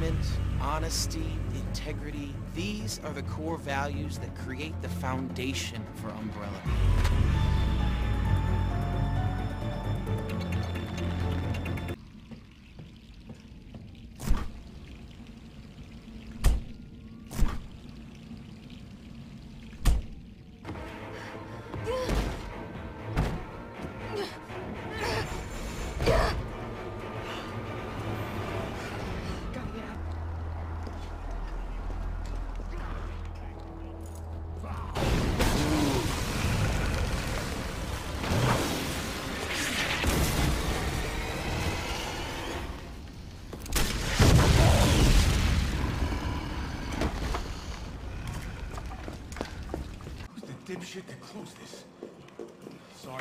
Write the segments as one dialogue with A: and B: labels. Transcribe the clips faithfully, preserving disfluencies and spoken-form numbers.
A: commitment, honesty, integrity. These are the core values that create the foundation for Umbrella.
B: Dipshit to close this. Sorry.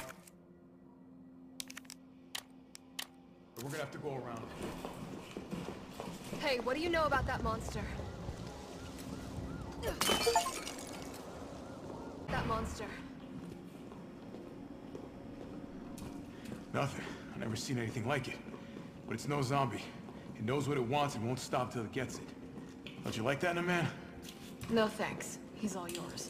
B: We're gonna have to go around.
C: Hey, what do you know about that monster? That monster.
B: Nothing. I've never seen anything like it. But it's no zombie. It knows what it wants and won't stop till it gets it. Don't you like that in a man?
C: No thanks. He's all yours.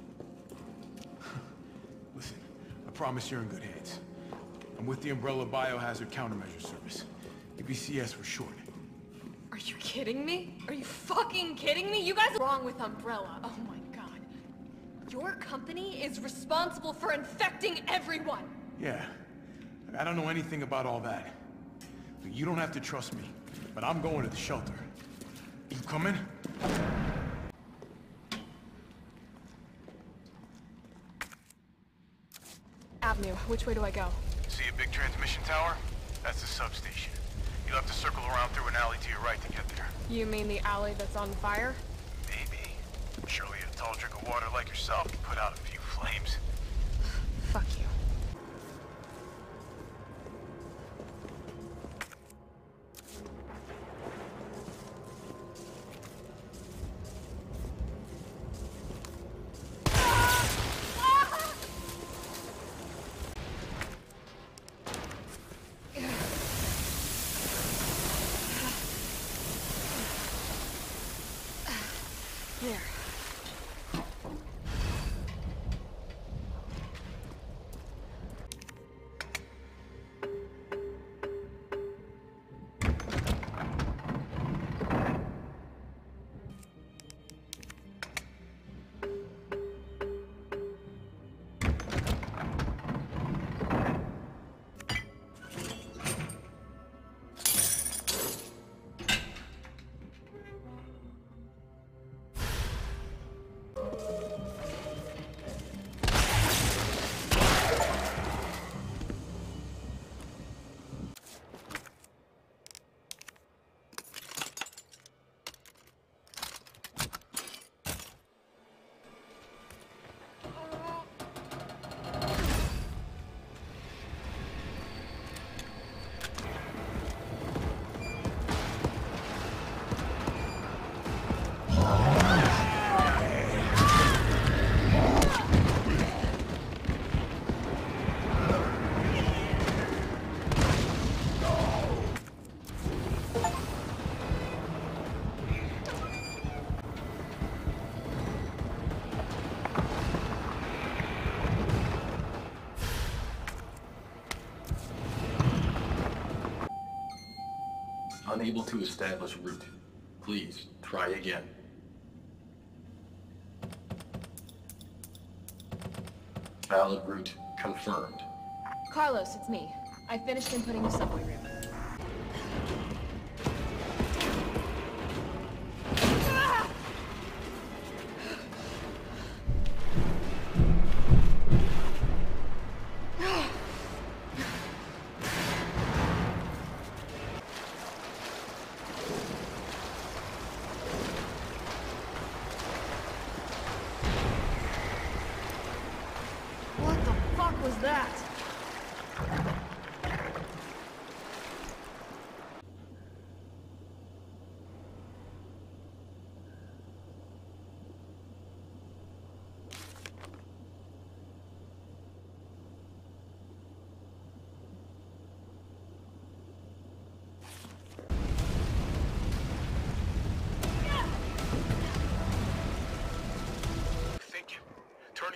B: Listen, I promise you're in good hands. I'm with the Umbrella Biohazard Countermeasure Service. U B C S for short.
C: Are you kidding me? Are you fucking kidding me? You guys are wrong with Umbrella. Oh my god. Your company is responsible for infecting everyone.
B: Yeah. I don't know anything about all that. You don't have to trust me, but I'm going to the shelter. You coming?
C: Avenue, which way do I go?
B: See a big transmission tower? That's the substation. You'll have to circle around through an alley to your right to get there.
C: You mean the alley that's on fire?
B: Maybe. Surely a tall drink of water like yourself can put out a few flames.
C: Fuck you. There.
D: Unable to establish route. Please, try again. Valid route confirmed.
C: Carlos, it's me. I finished inputting the subway route. What the fuck was that?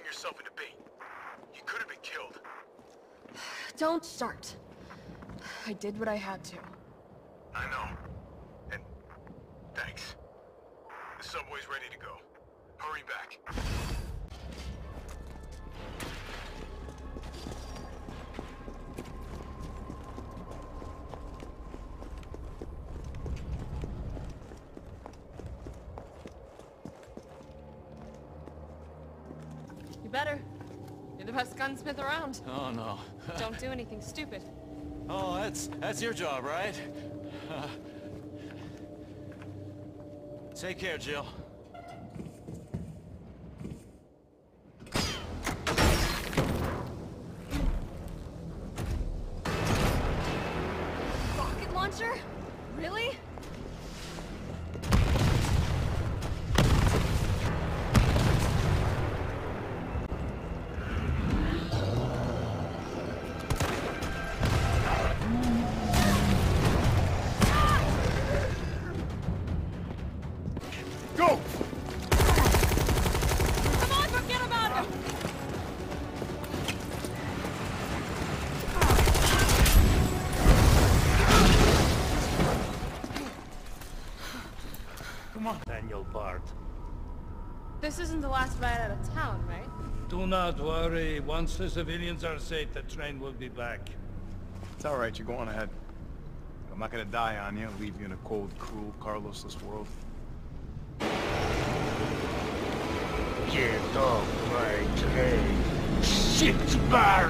B: yourself into bait. You could have been killed.
C: Don't start. I did what I had to.
B: I know. And thanks. The subway's ready to go. Hurry back.
C: You better. You're the best gunsmith around.
E: Oh, no.
C: Don't do anything stupid.
E: Oh, that's that's your job, right? Uh, take care, Jill.
C: Rocket launcher? Really?
B: Go!
C: Come on, forget about him!
B: Come on.
F: Daniel Bard.
C: This isn't the last ride out of town, right?
F: Do not worry. Once the civilians are safe, the train will be back.
B: It's alright, you go on ahead. I'm not gonna die on you, leave you in a cold, cruel, Carlos-less world.
F: Get off my train. Shit, Bard!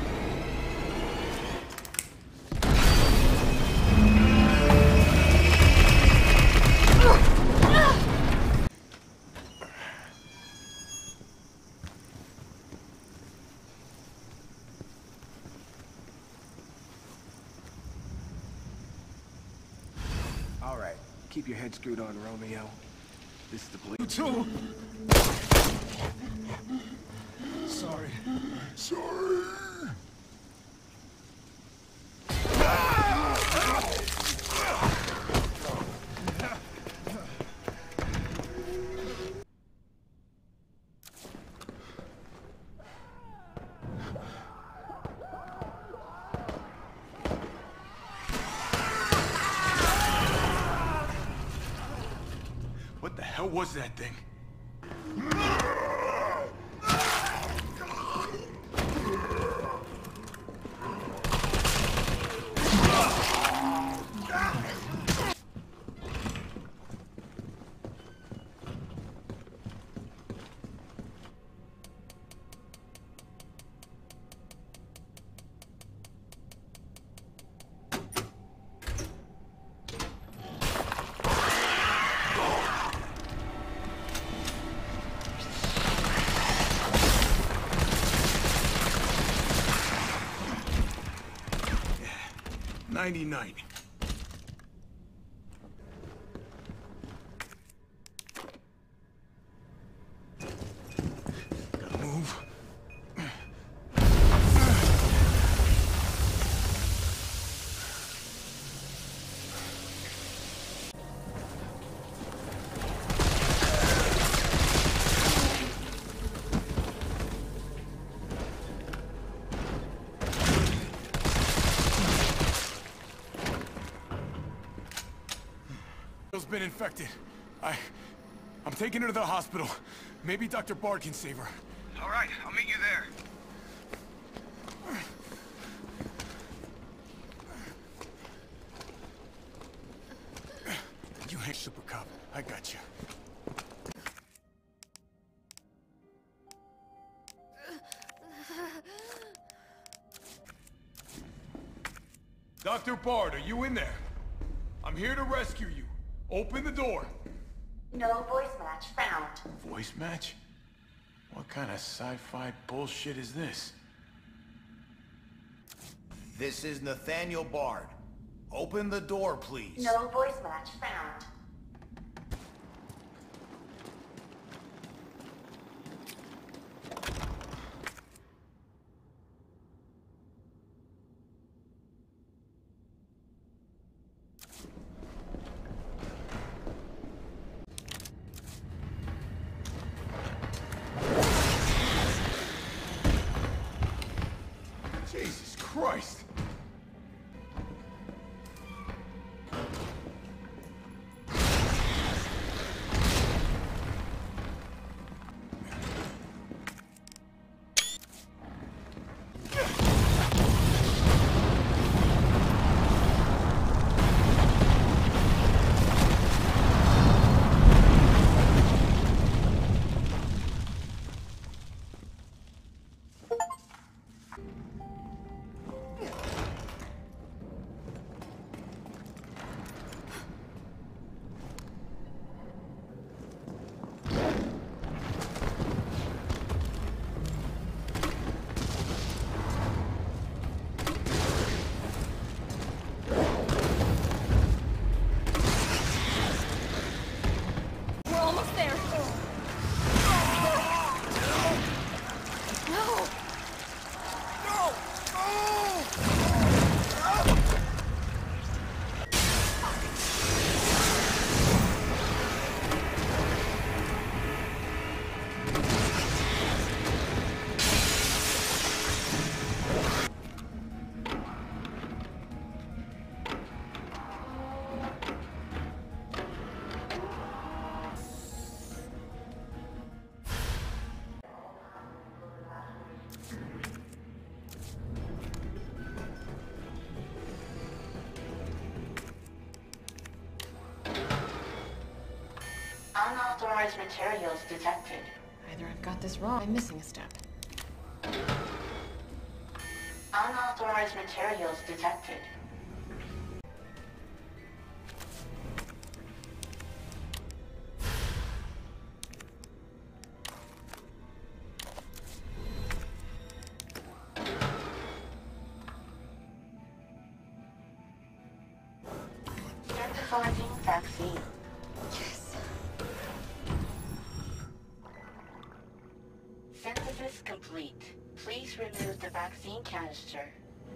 G: All right, keep your head screwed on, Romeo. This is the police.
B: You too!
G: Sorry.
B: Sorry! What the hell was that thing? ninety-nine. Gotta move. Been infected. I... I'm taking her to the hospital. Maybe Doctor Bard can save her.
H: All right, I'll meet you there.
B: You ain't Super Cop. I got you. Doctor Bard, are you in there? I'm here to rescue you. Open the door.
I: No voice match found.
B: Voice match? What kind of sci-fi bullshit is this?
H: This is Nathaniel Bard. Open the door, please.
I: No voice match found. Unauthorized materials detected.
C: Either I've got this wrong, or I'm missing a step.
I: Unauthorized materials detected. Synthesizing vaccine.
C: Yes.
I: Synthesis complete. Please remove the vaccine canister.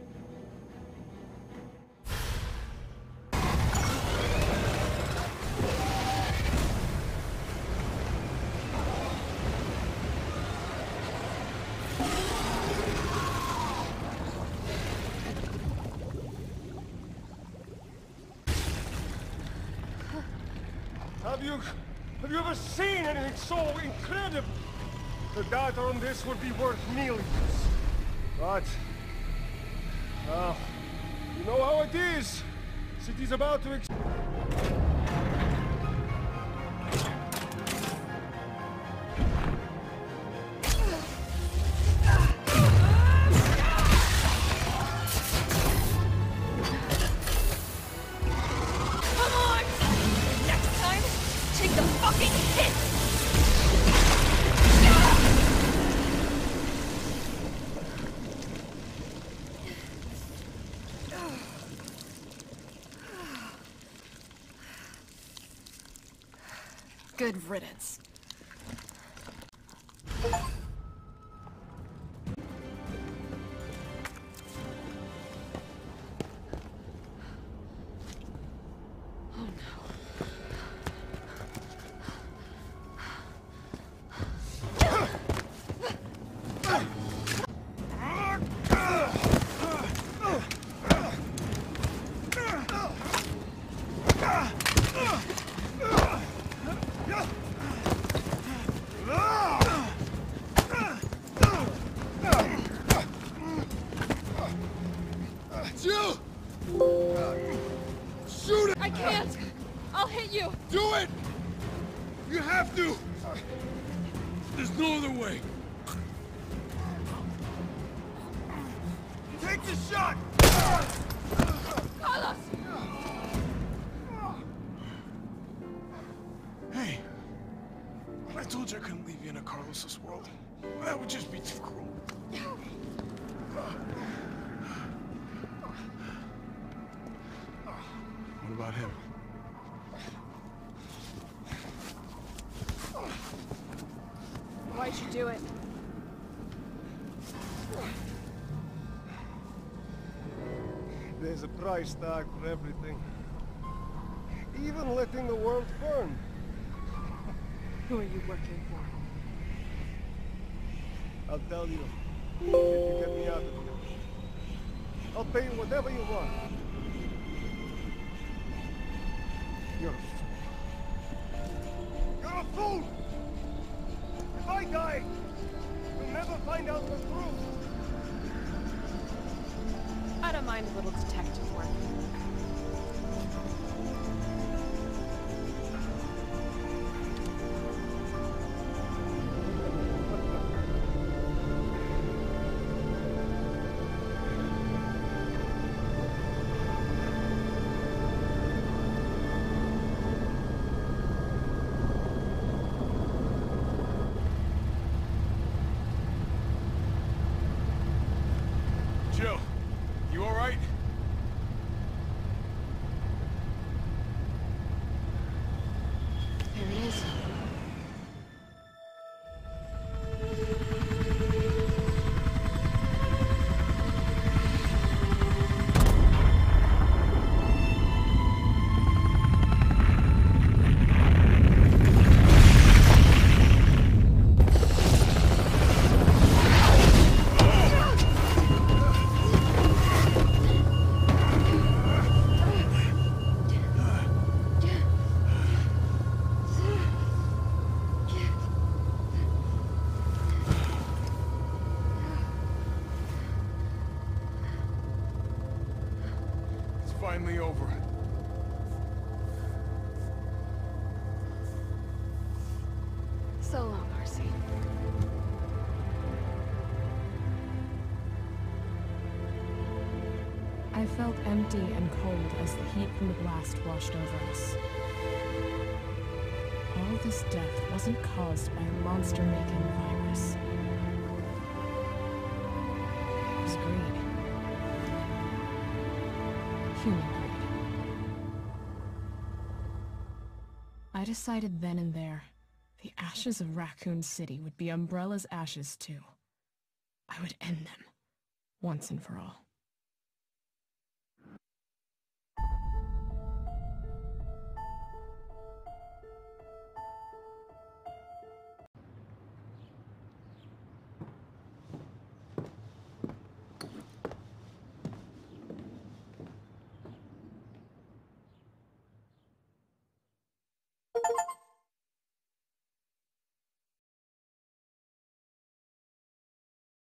J: Have you... have you ever seen anything so incredible? The data on this would be worth millions. But... well, you know how it is. City's about to ex-
C: Good riddance.
J: Jill! Shoot it!
C: I can't! I'll hit you!
J: Do it! You have to! There's no other way. Take the shot!
C: Carlos!
B: Hey, I told you I couldn't leave you in a Carlos's world. That would just be too cruel. What about him?
C: Why'd you do it?
J: There's a price tag for everything. Even letting the world burn.
C: Who are you working for?
J: I'll tell you, if you get me out of here. I'll pay you whatever you want. You're a fool. You're a fool! If I die, you'll never find out the truth.
C: I don't mind a little detective work.
B: Jill, you all right?
C: So long, R C.
K: I felt empty and cold as the heat from the blast washed over us. All this death wasn't caused by a monster-making virus. It was greed. Human greed. I decided then and there, the ashes of Raccoon City would be Umbrella's ashes too. I would end them, once and for all.